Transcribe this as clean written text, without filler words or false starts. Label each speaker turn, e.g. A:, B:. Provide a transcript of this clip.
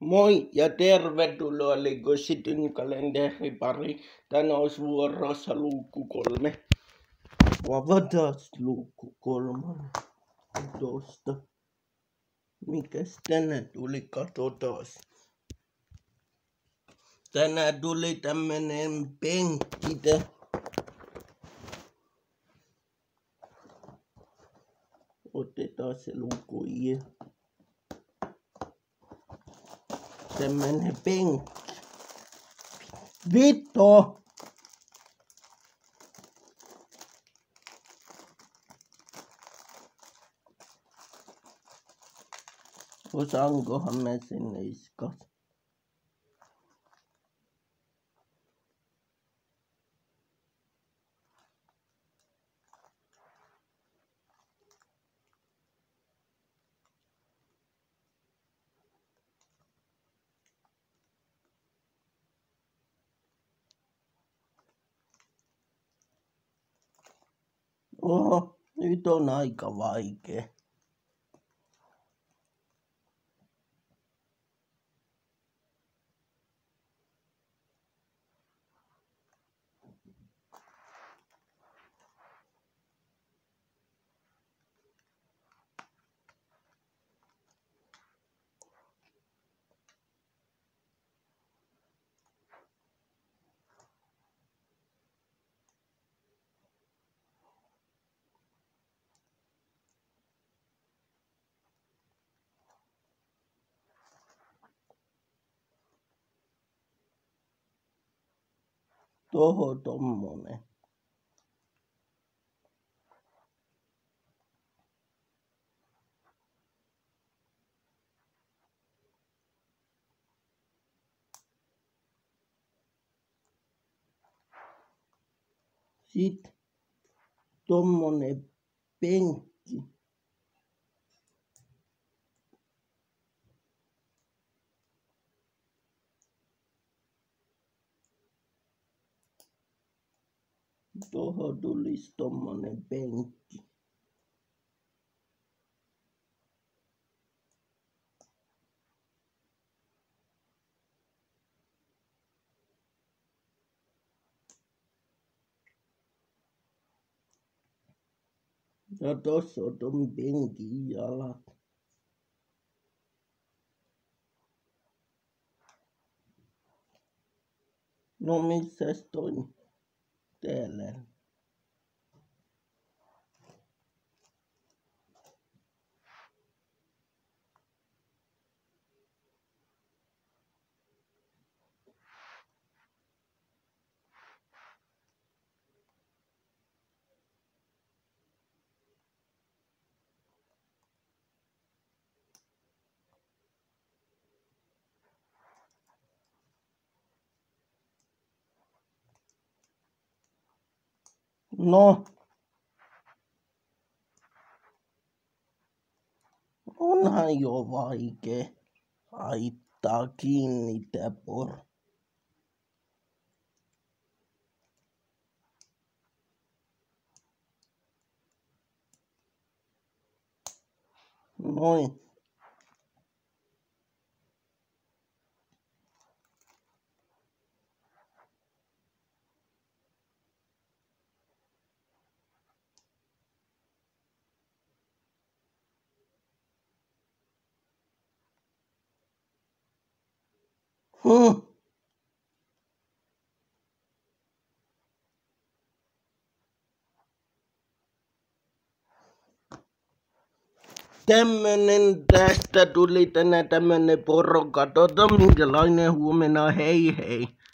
A: Moi ja tervetuloa Legosityn kalenteripari. Tänään olisi vuorossa luukku 3. Avataan luukku 3 tosta. Mikäs tänään tuli? Katsotaan. Tänään tuli tämmönen penkki. Otetaan se luukku I. Tämmönen penkki. Vittu! Osaankohan mä sen iskas? Oho, nyt on aika vaikea. Toho tommonen. Sit tommonen penkki. Toho tulis tommonen penkki. Ja tossa on ton penkin jalat. No missäs toi? Täällä. No. Onhan jo vaikee laittaa kiinni tää Noin. Tämmönen tästä tuli tänään tämmönen poro. Katsotaan minkälainen huomenna. Hei hei.